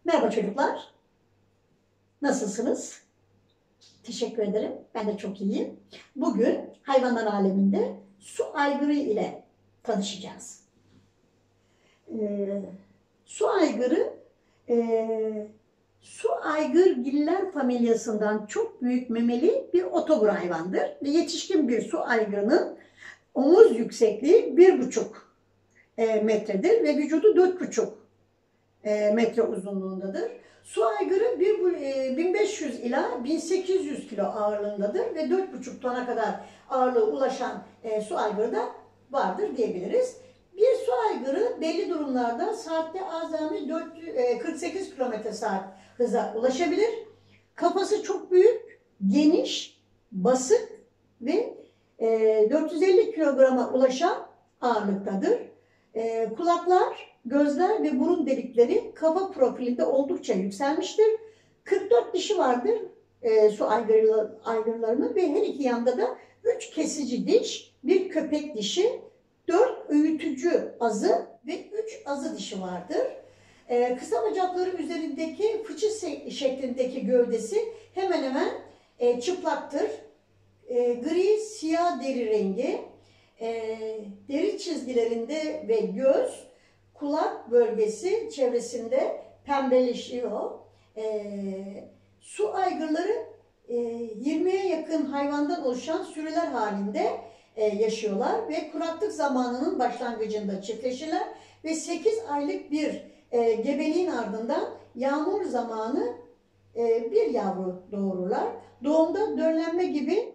Merhaba çocuklar. Nasılsınız? Teşekkür ederim. Ben de çok iyiyim. Bugün hayvanlar aleminde su aygırı ile tanışacağız. Su aygırı su aygırgiller familyasından çok büyük memeli bir otobur hayvandır. Ve yetişkin bir su aygırının omuz yüksekliği 1,5 metredir ve vücudu 4,5 metre uzunluğundadır. Su aygırı 1500 ila 1800 kilo ağırlığındadır ve 4,5 tona kadar ağırlığı ulaşan su aygırı da vardır diyebiliriz. Bir su aygırı belli durumlarda saatte azami 48 km/saat hıza ulaşabilir. Kafası çok büyük, geniş, basık ve 450 kilograma ulaşan ağırlıktadır. Kulaklar, gözler ve burun delikleri kafa profilinde oldukça yükselmiştir. 44 dişi vardır su aygırlarının ve her iki yanda da 3 kesici diş, 1 köpek dişi, 4 öğütücü azı ve 3 azı dişi vardır. Kısa bacakları üzerindeki fıçı şeklindeki gövdesi hemen hemen çıplaktır. Gri siyah deri rengi, deri çizgilerinde ve göz, kulak bölgesi çevresinde pembeleşiyor. Su aygırları 20'ye yakın hayvandan oluşan sürüler halinde yaşıyorlar ve kuraklık zamanının başlangıcında çiftleşirler ve 8 aylık bir gebeliğin ardından yağmur zamanı bir yavru doğururlar. Doğumda döllenme gibi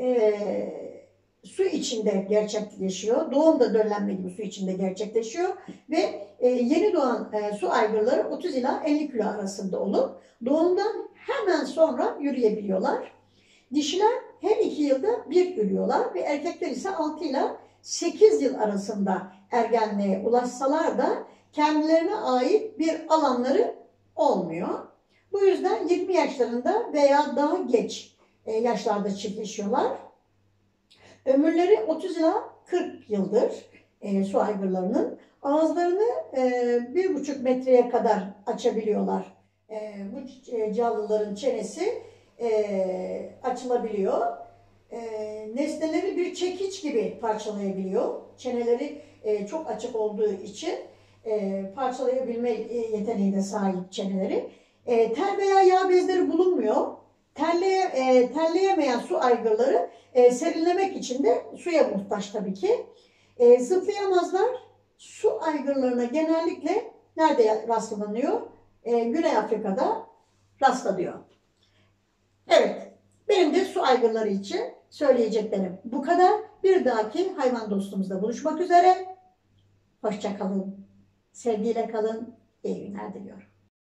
su içinde gerçekleşiyor. Doğum da döllenme gibi su içinde gerçekleşiyor ve yeni doğan su aygırları 30 ila 50 kilo arasında olup doğumdan hemen sonra yürüyebiliyorlar. Dişiler her 2 yılda bir ürüyorlar ve erkekler ise 6 ila 8 yıl arasında ergenliğe ulaşsalar da kendilerine ait bir alanları olmuyor. Bu yüzden 20 yaşlarında veya daha geç yaşlarda çiftleşiyorlar. Ömürleri 30 ila 40 yıldır su aygırlarının. Ağızlarını 1,5 metreye kadar açabiliyorlar. Bu canlıların çenesi açılabiliyor. Nesneleri bir çekiç gibi parçalayabiliyor. Çeneleri çok açık olduğu için parçalayabilme yeteneğine sahip çeneleri. Ter veya yağ bezleri bulunmuyor. Terleyemeyen su aygırları serinlemek için de suya muhtaç tabii ki. Zıplayamazlar. Su aygırlarına genellikle nerede rastlanıyor? Güney Afrika'da rastlanıyor. Evet, benim de su aygırları için söyleyeceklerim bu kadar. Bir dahaki hayvan dostumuzla buluşmak üzere. Hoşça kalın, sevgiyle kalın, iyi günler diliyorum.